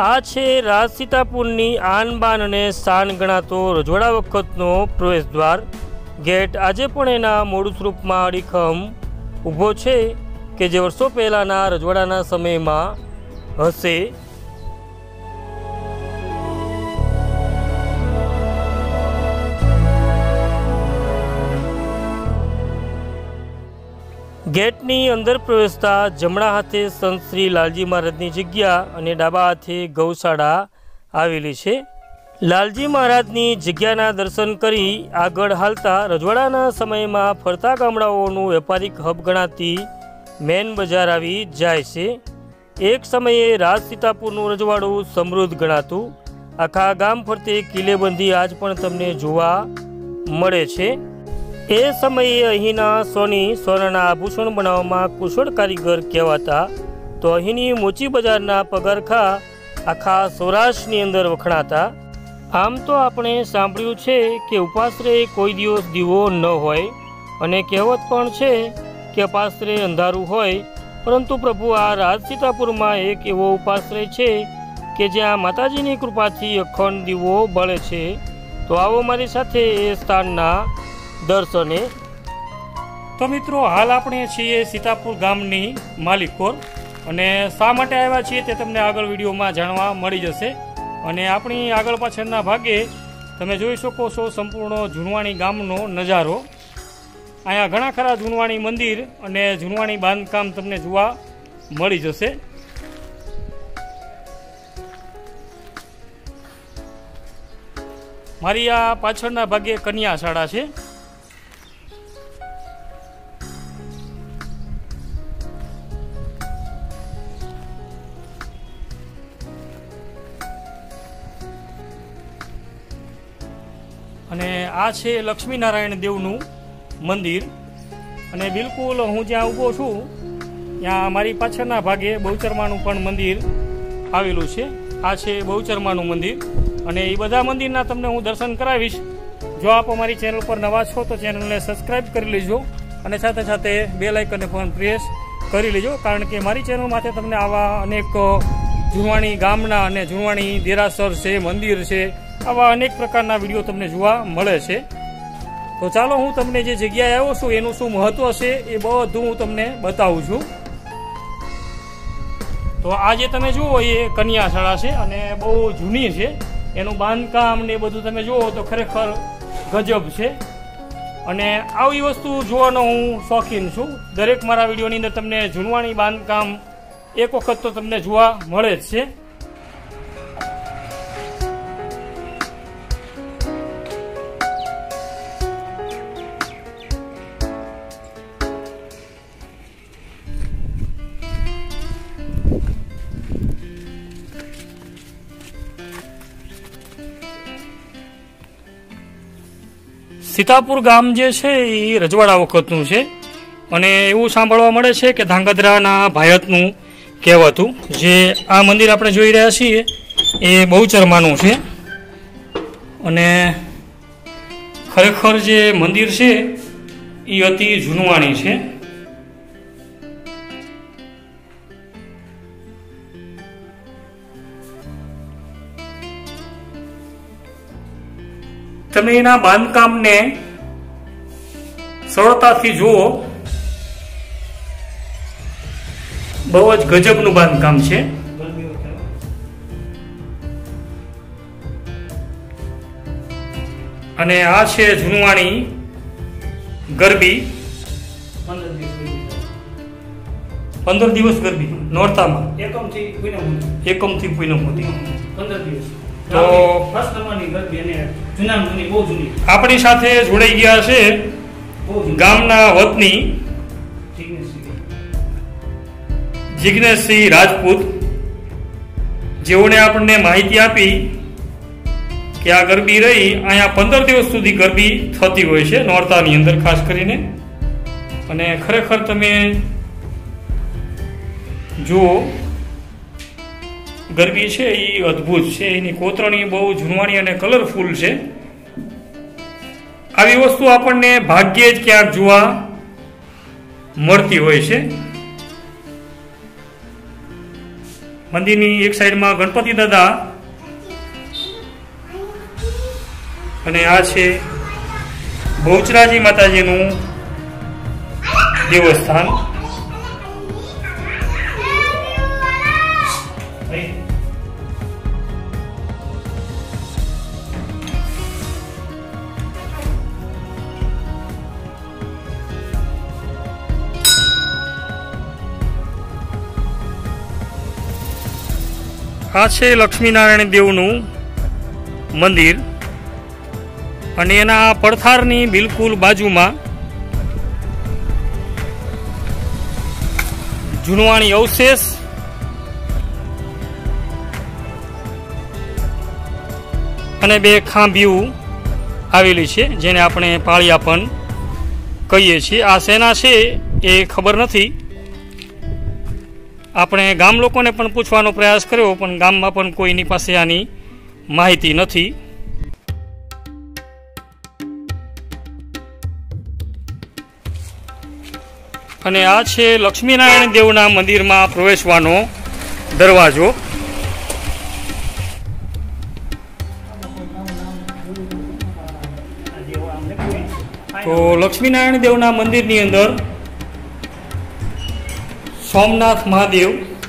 આ છે રાજ સીતાપુરની આન બાન અને શાન ગણાતો રજવાડા વખતનો પ્રવેશદ્વાર ગેટ આજે પણ એના મૂળ સ્વરૂપમાં અડીખમ ઊભો છે કે જે વર્ષો પહેલાંના રજવાડાના સમયમાં હશે। गेटनी अंदर प्रवेशता जमणा हाथे संत श्री लालजी महाराजनी जग्या अने डाबा हाथे गौशाळा आवेली छे। लालजी महाराजनी जग्याना दर्शन करी आगळ हालता रजवाडाना समयमां फरता गामडाओनुं वेपारिक हब गणाती मेन बजार आवी जाय छे। एक समये राज सीतापुरनुं रजवाडुं समृद्ध गणातुं। आखा गाम फरते किल्लेबंधी आज पण तमने जोवा मळे छे। ए समये अहीना सोनाना आभूषण बनाववामां कुशळ कारीगर कहेवाता। तो अहीनी मोची बजारना पगारखा आखा सौराष्ट्रनी अंदर वखणाता। आम तो आपणे सांभळ्युं छे के उपासरे कोई दिवस दीवो न होय अने कहेवत पण छे के उपासरे अंधारुं होय, परंतु प्रभु आ राज सीतापुरमां एक एवो उपासरे छे के ज्यां माताजीनी कृपाथी अखंड दीवो बळे छे। तो आवो मारी साथे ए स्थानना दर्शने। तो मित्रों हाल आपणे छीए सीतापुर गामनी मालिकोर अने शा माटे आव्या छीए ते तमने आगळ विडियोमां जाणवा मळी जशे। अने आपणी आगळ पाछळना भागे तमे जोई शको छो संपूर्ण झुणवाणी गामनो नजारो। अहींया घणा खरा झुणवाणी मंदिर अने झुणवाणी बांधकाम तमने जोवा मळी जशे। मारी आ पाछळना भागे कन्या शाळा छे। अने आ छे लक्ष्मीनारायण देवનું મંદિર અને બિલકુલ હું જ્યાં ઊભો છું ત્યાં મારી પાછળના ભાગે બહુચરમાનું પણ મંદિર આવેલું છે। આ છે બહુચરમાનું મંદિર અને એ બધા મંદિરના તમને હું દર્શન કરાવીશ। જો આપ અમારી ચેનલ પર નવા છો તો ચેનલને સબસ્ક્રાઇબ કરી લેજો અને સાથે સાથે બેલ આઇકનને પણ પ્રેસ કરી લેજો, કારણ કે મારી ચેનલ માથે તમને આવા અનેક ઝુણવાણી ગામના અને ઝુણવાણી દેરાસર છે, મંદિર છે, આવા અનેક પ્રકારના વિડીયો તમને જોવા મળે છે। તો ચાલો હું તમને જે જગ્યાએ આવ્યો છું એનું શું મહત્વ છે એ બધું હું તમને બતાવું છું। તો આ જે તમે જુઓ એ કન્યાશાળા છે અને બહુ જૂની છે। એનું બાંધકામ ને બધું તમે જુઓ તો ખરેખર ગજબ છે અને આવી વસ્તુ જોવાનો હું શોખીન છું। દરેક મારા વિડીયોની અંદર તમને ઝુણવાણી બાંધકામ એક વખત તો તમને જોવા મળે જ છે। सीतापुर गाम जे छे ई रजवाड़ा वखतनुं छे अने एवुं सांभळवा मळे छे के धांगध्राना भायतनुं कहेवातुं। जे आ मंदिर आपणे जोई रह्या छीए ए बहुचरमानुं छे अने खरेखर जे मंदिर छे ई अति जूनवाणी छे। તમે એના બાંધકામને સરળતાથી જુઓ, બહુ જ ગજબનું બાંધકામ છે। અને આ છે ઝુણવાણી ગરબી। 15 દિવસ ગરબી નોરતામાં એકમથી પૂનમ સુધી 15 દિવસ। तो अपनी साथे जोड़ाई गया है गामना वतनी जिग्नेश सिंह राजपूत, जेओने आपने माहिती आपी कि आ गरबी रही अहींया 15 दिवस सुधी गरबी थती होय छे नोरतानी अंदर खास करीने। अने खरेखर तमे जुओ गरबी है ये अद्भुत है। एनी कोतरणी बहु झूणवाणी अने कलरफुल है। આવી વસ્તુ આપણને ભાગ્યે જ ક્યાંક જોવા મળતી હોય છે। મંદિરની એક સાઈડમાં ગણપતિ દાદા અને આ છે બહુચરાજી માતાજીનું દેવસ્થાન. આ છે લક્ષ્મીનારાયણ દેવનું મંદિર અને એના પડથારની બિલકુલ બાજુમાં જૂનવાણી અવશેષ અને 2 ખાંભીઓ આવેલી છે, જેને આપણે પાળિયા પણ કહીએ છીએ. આ શેના છે એ ખબર નથી. આપણે ગામ લોકોને પણ પૂછવાનો પ્રયાસ કર્યો, પણ ગામમાં પણ કોઈની પાસે આની માહિતી નથી. અને આ છે લક્ષ્મીનારાયણ દેવના મંદિરમાં પ્રવેશવાનો દરવાજો. તો લક્ષ્મીનારાયણ દેવના મંદિરની અંદર સોમનાથ મહાદેવ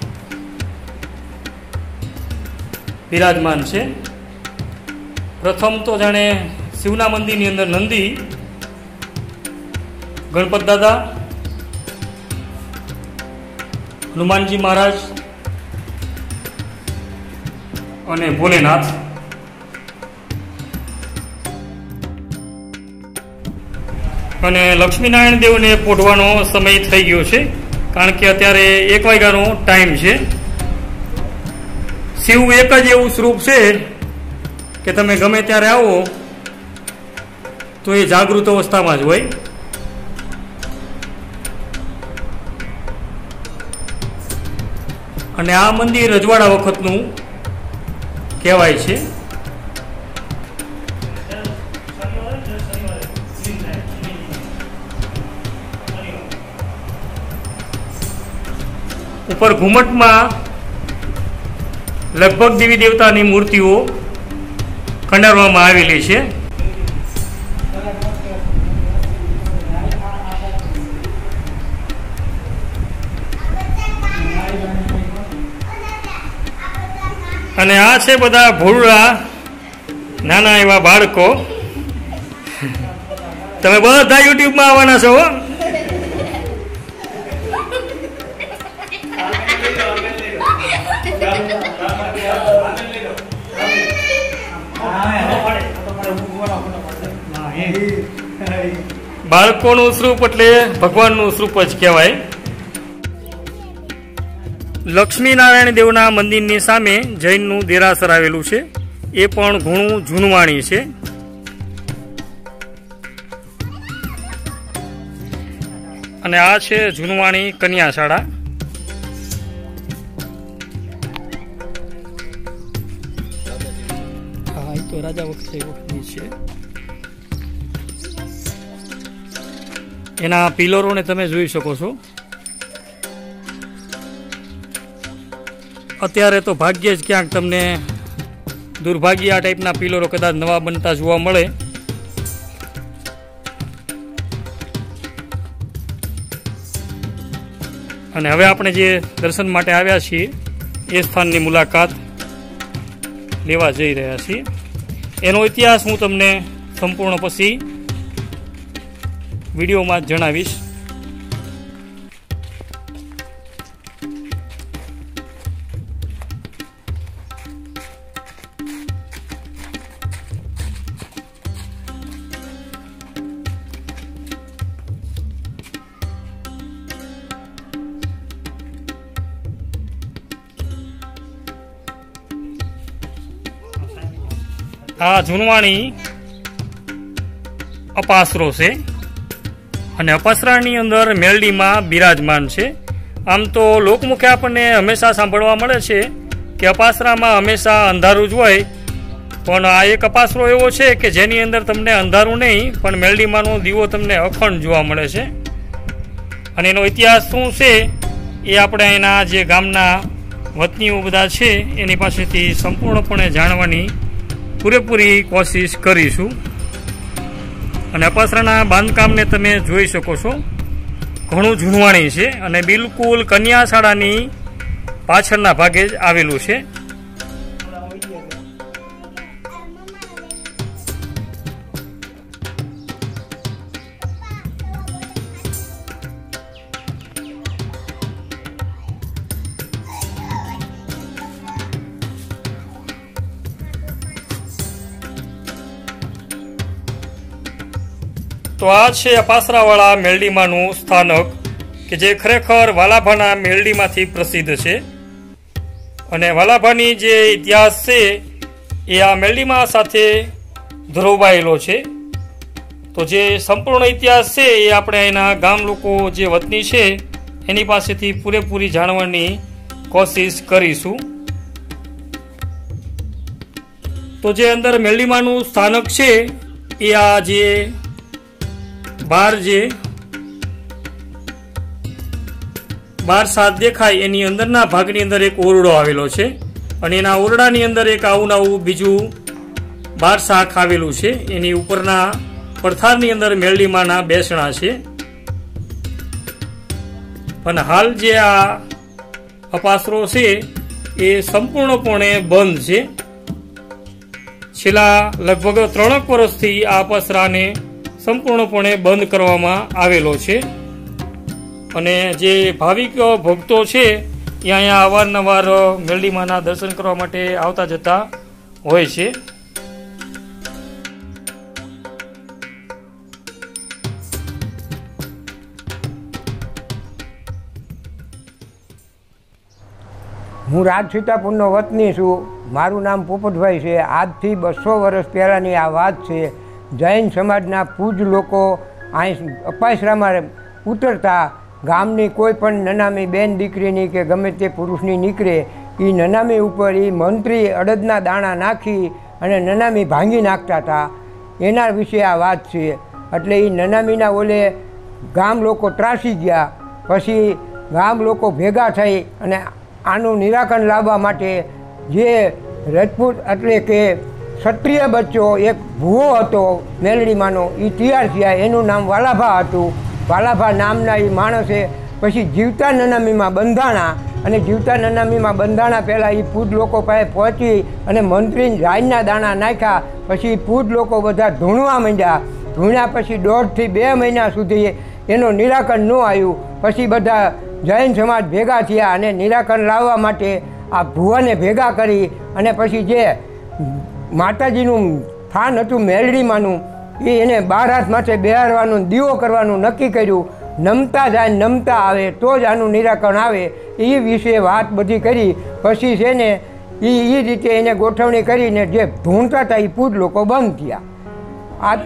બિરાજમાન છે. પ્રથમ તો જાણે શિવના મંદિરની અંદર નંદી, ગણપત દાદા, હનુમાનજી મહારાજ અને ભોલેનાથ. અને લક્ષ્મીનારાયણ દેવને પોઢવાનો સમય થઈ ગયો છે, કારણ કે અત્યારે 1 વાગ્યાનો ટાઈમ છે. શિવ એક જ એવું સ્વરૂપ છે કે તમે ગમે ત્યારે આવો તો એ જાગૃત અવસ્થામાં જ હોય. અને આ મંદિર રજવાડા વખતનું કહેવાય છે. ઉપર ઘુમટમાં લગભગ દેવી દેવતાની મૂર્તિઓ કંડારવામાં આવેલી છે. અને આ છે બધા ભોળા નાના એવા બાળકો. તમે બધા યુટ્યુબમાં આવવાના છો. બાળકોનું સ્વરૂપ એટલે ભગવાનનું સ્વરૂપ જ કહેવાય. લક્ષ્મીનારાયણ દેવના મંદિરની સામે જૈનનું દેરાસર આવેલું છે, એ પણ ઘણું જૂનવાણી છે. અને આ છે જૂનવાણી કન્યા શાળા. હા, એ તો રાજા વખતે છે. એના પિલરોને તમે જોઈ શકો છો. અત્યારે તો ભાગ્યે જ ક્યાંક તમને દુર્ભાગ્ય આ ટાઈપના પિલરો કદાચ નવા બનતા જોવા મળે. અને હવે આપણે જે દર્શન માટે આવ્યા છીએ એ સ્થાનની મુલાકાત લેવા જઈ રહ્યા છીએ. એનો ઇતિહાસ હું તમને સંપૂર્ણ પછી વિડીયોમાં જ જણાવીશ. આ જૂનવાણી અપાસરો છે અને અપાસરાની અંદર મેલડીમાં બિરાજમાન છે. આમ તો લોકમુખે આપણને હંમેશા સાંભળવા મળે છે કે અપાસરામાં હંમેશા અંધારું જ હોય, પણ આ એક અપાસરો એવો છે કે જેની અંદર તમને અંધારું નહીં પણ મેલડીમાંનો દીવો તમને અખંડ જોવા મળે છે. અને એનો ઇતિહાસ શું છે એ આપણે એના જે ગામના વતનીઓ બધા છે એની પાસેથી સંપૂર્ણપણે જાણવાની પૂરેપૂરી કોશિશ કરીશું. અને અપાસરાના બાંધકામને તમે જોઈ શકો છો, ઘણું જૂનવાણી છે અને બિલકુલ કન્યા શાળાની પાછળના ભાગે જ આવેલું છે. તો આ છે અપાસરાવાળા મેલડીમાનું સ્થાનક કે જે ખરેખર વાલાભાના મેલડીમાંથી પ્રસિદ્ધ છે. અને વાલાભાની જે ઇતિહાસ છે એ આ મેલડીમા સાથે ધ્રોવાયેલો છે. તો જે સંપૂર્ણ ઇતિહાસ છે એ આપણે અહીંના ગામ લોકો જે વતની છે એની પાસેથી પૂરેપૂરી જાણવાની કોશિશ કરીશું. તો જે અંદર મેલડીમાનું સ્થાનક છે એ આ જે બાર સાત દેખાય એની અંદરના ભાગની અંદર એક ઓરડો આવેલો છે અને એના ઓરડાની અંદર એક આવું આવું બીજું બાર શાખ આવેલું છે. એની ઉપરના પડથારની અંદર મેલડીમાના બેસણા છે. પણ હાલ જે આ અપાસરો છે એ સંપૂર્ણપણે બંધ છે. છેલ્લા લગભગ 3 વર્ષથી આ અપાસરાને સંપૂર્ણપણે બંધ કરવામાં આવેલો છે. અને જે ભાવિક ભક્તો છે એ અહીંયા અવારનવાર મેલડીમાના દર્શન કરવા માટે આવતા જતા હોય છે. હું રાજસીતાપુરનો વતની છું. મારું નામ પોપટભાઈ છે. આજથી 200 વર્ષ પહેલાંની આ વાત છે. જૈન સમાજના પૂજ લોકો અહીં અપાસરામાં ઉતરતા ગામની કોઈ પણ નનામી બેન દીકરીની કે ગમે તે પુરુષની નીકળે એ નનામી ઉપર એ મંત્રી અડદના દાણા નાખી અને નનામી ભાંગી નાખતા હતા. એના વિશે આ વાત છે. એટલે એ નનામીના ઓલે ગામ લોકો ત્રાસી ગયા. પછી ગામ લોકો ભેગા થઈ અને આનું નિરાકરણ લાવવા માટે જે રજપૂત એટલે કે ક્ષત્રિય બચ્ચો એક ભૂવો હતો મેલડીમાનો એ તૈયાર થયા. એનું નામ વાલાભા હતું. વાલાભા નામના એ માણસે પછી જીવતા નનામીમાં બંધાણા અને જીવતા નનામીમાં બંધાણા પહેલાં એ પૂજ લોકો પાસે પહોંચી અને મંત્રીને રાઈના દાણા નાખ્યા. પછી પૂજ લોકો બધા ધૂણવા માંડ્યા. ધૂણ્યા પછી 1.5 થી 2 મહિના સુધી એનું નિરાકરણ ન આવ્યું. પછી બધા જૈન સમાજ ભેગા થયા અને નિરાકરણ લાવવા માટે આ ભુવાને ભેગા કરી અને પછી જે માતાજીનું સ્થાન હતું મેલડીમાનું એને 12 હાથ માથે બેહારવાનું, દીવો કરવાનું નક્કી કર્યું. નમતા જાય નમતા આવે તો જ આનું નિરાકરણ આવે એ વિશે વાત બધી કરી. પછી છે ને એ રીતે એને ગોઠવણી કરીને જે ધૂણતા હતા એ પૂજ લોકો બંધ થયા. આ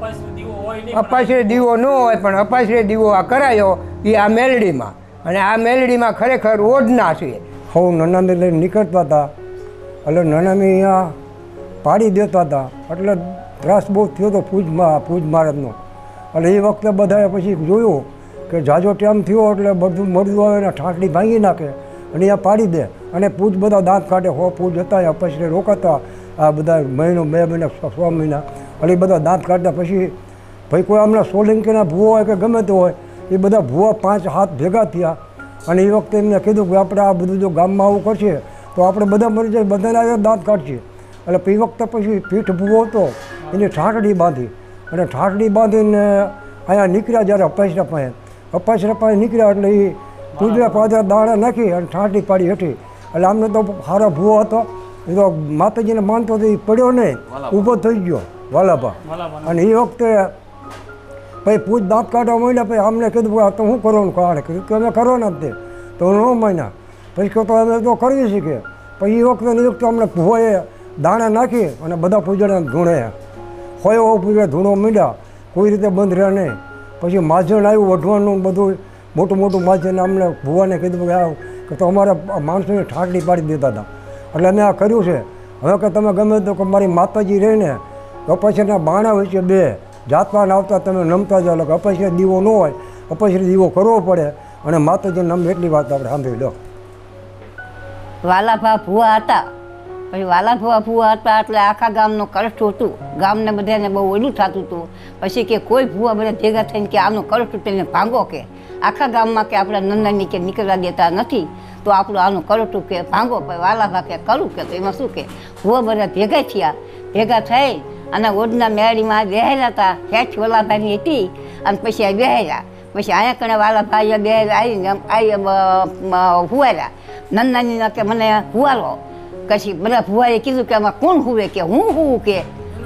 અપાસરે દીવો ન હોય પણ અપાસરે દીવો આ કરાયો એ આ મેલડીમાં. અને આ મેલડીમાં ખરેખર ઓઢના છે. હું નનામી લઈને નીકળતા હતા એટલે નનામી અહીંયા પાડી દેતા હતા એટલે ત્રાસ બહુ થયો હતો પૂજ મહારાજનો. એટલે એ વખતે બધાએ પછી જોયું કે જાજો ટાઈમ થયો એટલે બધું મળતું આવે ને ઠાંકડી ભાંગી નાખે અને અહીંયા પાડી દે અને પૂજ બધા દાંત કાઢે. હો પૂજ હતા અપાસરે રોકાતા આ બધા મહિનો 2 મહિના 6 મહિના એટલે એ બધા દાંત કાઢતા. પછી ભાઈ કોઈ હમણાં સોલંકીના ભૂવો હોય કે ગમે તે હોય એ બધા ભૂવા 5 હાથ ભેગા થયા અને એ વખતે એમને કીધું કે આપણે આ બધું જો ગામમાં આવું કરશે તો આપણે બધા મરી જાય, બધાને આવ્યા દાંત કાઢશે. એટલે એ વખતે પછી પીઠ ભૂવો હતો એની ઠાંકડી બાંધી અને ઠાંકડી બાંધીને અહીંયા નીકળ્યા. જ્યારે અપાસરા પાસે નીકળ્યા એટલે એ પૂજરા પાદરા દાણા નાખી અને ઠાંકડી પાડી હેઠી. એટલે આમને તો સારો ભૂવો હતો એ તો માતાજીને માનતો હતો. એ પડ્યો નહીં, ઊભો થઈ ગયો વાલાભા. અને એ વખતે પછી પૂજ દાંત કાઢવા માંડ્યા. પછી અમને કીધું તો શું કરવાનું કાઢે કીધું કે અમે કરવાના જ તે તો 9 મહિના પછી કહો તો અમે તો કરવી શીખીએ. પછી એ વખતે અમને ભૂવાએ દાણા નાખી અને બધા પૂજાને ધૂણે હોય એવો પૂજા ધૂણો માંડ્યા. કોઈ રીતે બંધ રહ્યા નહીં. પછી માજણ આવ્યું વઢવાનું બધું મોટું મોટું માજણ. અમને ભૂવાને કીધું કે તો અમારે માણસોને ઠાકડી પાડી દેતા હતા. એટલે અમે આ કર્યું છે. હવે કે તમે ગમે તો કે મારી માતાજી રહીને અપાસરના બાણા હોય છે 2 જાતવાન આવતા તમે નમતા જાઓ. એટલે અપાસરે દીવો ન હોય, અપાસરે દીવો કરવો પડે અને માતાજીને નમ એટલી વાત આપણે સાંભળી લો. વાલાભા ભૂવા હતા. પછી વાલાભા ભૂવા હતા એટલે આખા ગામનું કષ્ટ હતું. ગામને બધાને બહુ ઓલું થતું હતું. પછી કે કોઈ ભૂવા બધા ભેગા થઈને કે આનું કષ્ટ તેને ભાંગો કે આખા ગામમાં કે આપણે નંદાની કે નીકળવા દેતા નથી તો આપણું આનું કરોટું કે ભાંગો. પછી વાલાભા કે કરું કે તો એમાં શું કે ભૂવા બધા ભેગા થયા. ભેગા થઈ અને ઓડના મેળીમાં બેહેલા હતા. હેઠ વલાભાઈની હતી અને પછી આ બેહેલા. પછી અહીંયા કણે વાલાભાઈ બેહેલા આવીને હુવાર્યા. નંદાનીના કે મને હુવારો. પછી બધા ભુવાએ કીધું કે આમાં કોણ હુવે કે હું હુવું કે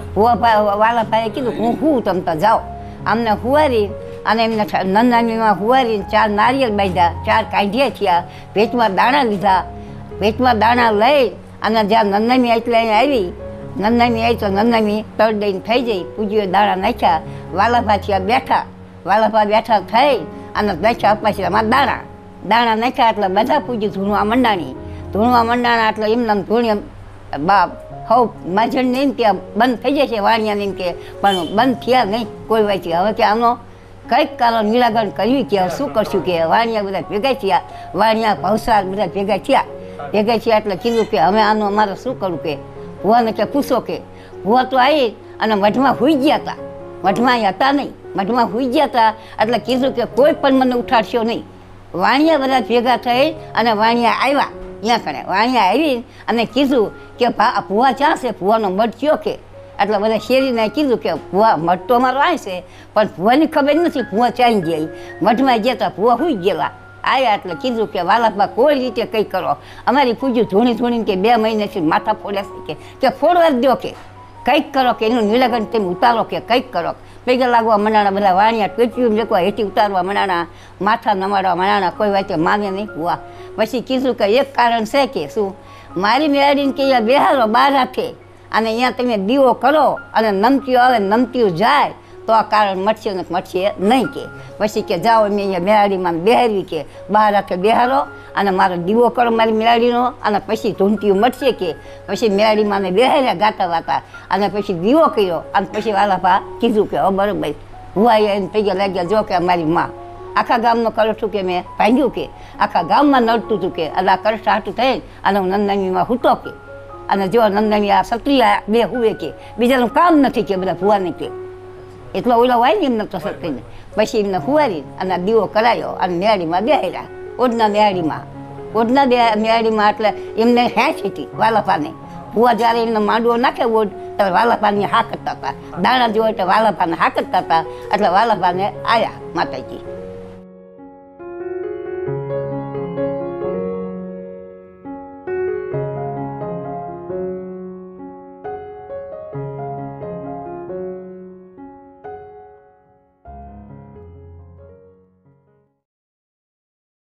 વાલાભાઈએ કીધું હું હુવું તમે તો જાઓ. આમને હુવારી અને એમને નંદાનીમાં હુવારીને 4 નારિયેળ બાંધ્યા, 4 કાંઢિયા થયા, પેટમાં દાણા લીધા. પેટમાં દાણા લઈ અને જ્યાં નંદાની એટલે અહીંયા આવી. નંદાની આવી તો નંદાની તળ દઈને થઈ જઈ. પૂજીએ દાણા નાખ્યા. વાલાભા થયા બેઠા. વાલાભા બેઠા થઈ અને દચ્છા અપાસરામાં દાણા નાખ્યા એટલે બધા પૂજી ધૂણવા મંડાણી. ધૂણવા મંડાણા એટલે એમને ધૂણી બાપ હવ માજણ નહીં ત્યાં બંધ થઈ જશે વાણિયાને કે પણ બંધ થયા નહીં કોઈ વાંચી. હવે કે આનો કંઈક કારણ નિરાકરણ કર્યું કે શું કરશું કે વાણિયા બધા ભેગા થયા. વાણિયા ભવસાર બધા ભેગા થયા એટલે કીધું કે હવે આનું અમારે શું કરવું કે ભુવાને કે પૂછો કે ભુવા તો આવી અને મઢમાં હોઈ ગયા હતા. મઢમાં અહીં હતા નહીં, મઢમાં હોઈ ગયા હતા એટલે કીધું કે કોઈ પણ મને ઉઠાડશો નહીં. વાણિયા બધા ભેગા થઈ અને વાણિયા આવ્યા. ત્યાં કણે વાણિયા આવી અને કીધું કે ભુવા ક્યાં છે? ભુવાનો મઢ કયો કે એટલે બધા શેરીને કીધું કે ભુવા મઢ તો અમારો આ છે પણ ભુવાની ખબર નથી ભુવા ચાલી ગયા. મઢમાં ગયા હતા ભુવા હોઈ ગયેલા. આવ્યા એટલે કીધું કે વાલાભા કોઈ રીતે કંઈ કરો. અમારી પૂજ્યું ધૂણીને કે 2 મહિનાથી માથા ફોડ્યા કે ફોડવા જ દો કે કંઈક કરો કે એનું નિરાકરણ તેમ ઉતારો કે કંઈક કરો. પૈગા લાગવા મંડાણા બધા વાણિયા ટોચ્યું લેખવા હેઠી ઉતારવા મંડાણા, માથા નમાડવા મંડાણા. કોઈ વાતે માને નહીં ભુવા. પછી કીધું કે એક કારણ છે કે શું મારી મેળવીને કે અહીંયા બેહારો 12 હાથે અને અહીંયા તમે દીવો કરો અને નમતીઓ આવે નમતીઓ જાય તો આ કારણ મટશે ને મટશે નહીં કે. પછી કે જાઓ મેં અહીંયા મેળાડીમાં બેહારવી કે 12 હાથે બેહારો અને મારો દીવો કરો મારી મેળાડીનો અને પછી ધૂંટીઓ મટશે કે. પછી મેળાડીમાં બેહાર્યા ગાતા વાતા અને પછી દીવો કર્યો અને પછી વાલાભા કીધું કે બરોબર ભુવાએ એને પૈગા લાગ્યા જો કે મારી માં આખા ગામનો કલશું કે મેં ભાંગ્યું કે આખા ગામમાં નડતું હતું કે એટલે આ કલશ હાટું થઈ અને હું નંદાનીમાં હૂતો કે અને જો નંદાની આ સત્રિયા 2 હુવે કે બીજાનું કામ નથી કે બધા ભુવાને કે એટલો ઓલો હોય ને એમને તો સત્રીને. પછી એમને હુવારી અને દીવો કરાયો અને મેળીમાં બેહાર્યા. ઓડના મેળીમાં એટલે એમને હેંચ હતી વાલાભાને. ભુવા જ્યારે એમને માંડવો નાખે ઓડ ત્યારે વાલાભાની હા કરતા હતા. દાણા જોવા એટલે વાલાભાને હા કરતા હતા એટલે વાલાભાને આવ્યા માતાજી.